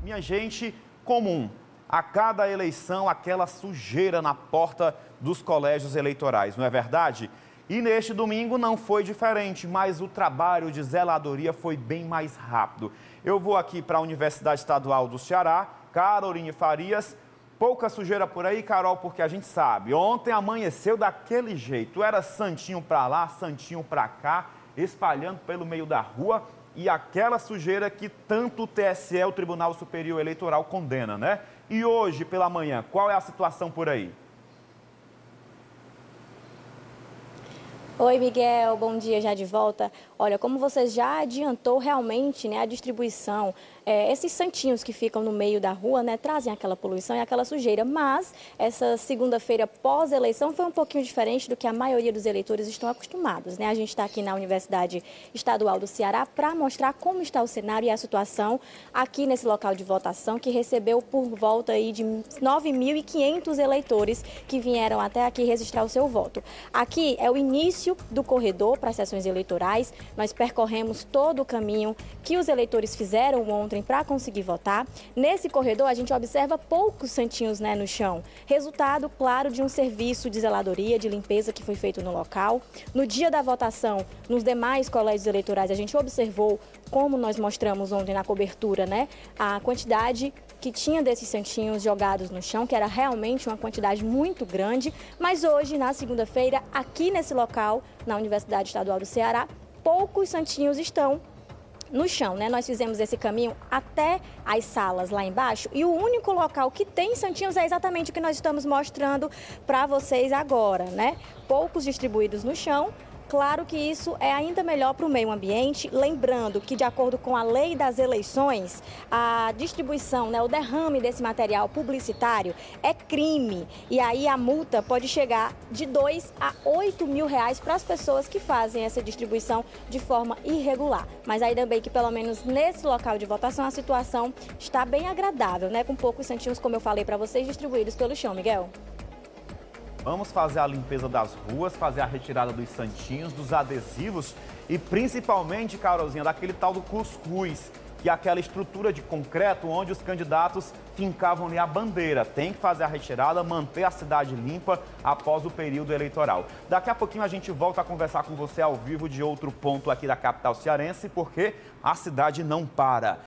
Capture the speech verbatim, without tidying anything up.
Minha gente, comum. A cada eleição, aquela sujeira na porta dos colégios eleitorais, não é verdade? E neste domingo não foi diferente, mas o trabalho de zeladoria foi bem mais rápido. Eu vou aqui para a Universidade Estadual do Ceará, Caroline Farias. Pouca sujeira por aí, Carol, porque a gente sabe, ontem amanheceu daquele jeito. Era santinho para lá, santinho para cá, espalhando pelo meio da rua. E aquela sujeira que tanto o T S E, o Tribunal Superior Eleitoral, condena, né? E hoje, pela manhã, qual é a situação por aí? Oi, Miguel, bom dia, já de volta. Olha, como você já adiantou, realmente, né, a distribuição, é, esses santinhos que ficam no meio da rua, né, trazem aquela poluição e aquela sujeira. Mas essa segunda-feira pós-eleição foi um pouquinho diferente do que a maioria dos eleitores estão acostumados, né? A gente está aqui na Universidade Estadual do Ceará para mostrar como está o cenário e a situação aqui nesse local de votação, que recebeu por volta aí de nove mil e quinhentos eleitores que vieram até aqui registrar o seu voto. Aqui é o início do corredor para as sessões eleitorais. Nós percorremos todo o caminho que os eleitores fizeram ontem para conseguir votar. Nesse corredor, a gente observa poucos santinhos, né, no chão. Resultado, claro, de um serviço de zeladoria, de limpeza que foi feito no local. No dia da votação, nos demais colégios eleitorais, a gente observou, como nós mostramos ontem na cobertura, né, a quantidade que tinha desses santinhos jogados no chão, que era realmente uma quantidade muito grande. Mas hoje, na segunda-feira, aqui nesse local, na Universidade Estadual do Ceará, poucos santinhos estão no chão, né? Nós fizemos esse caminho até as salas lá embaixo e o único local que tem santinhos é exatamente o que nós estamos mostrando para vocês agora, né? Poucos distribuídos no chão. Claro que isso é ainda melhor para o meio ambiente, lembrando que, de acordo com a lei das eleições, a distribuição, né, o derrame desse material publicitário é crime. E aí a multa pode chegar de dois a oito mil reais para as pessoas que fazem essa distribuição de forma irregular. Mas ainda bem que, pelo menos nesse local de votação, a situação está bem agradável, né, com poucos santinhos, como eu falei para vocês, distribuídos pelo chão, Miguel. Vamos fazer a limpeza das ruas, fazer a retirada dos santinhos, dos adesivos e principalmente, Carolzinha, daquele tal do cuscuz, que é aquela estrutura de concreto onde os candidatos fincavam ali a bandeira. Tem que fazer a retirada, manter a cidade limpa após o período eleitoral. Daqui a pouquinho a gente volta a conversar com você ao vivo de outro ponto aqui da capital cearense, porque a cidade não para.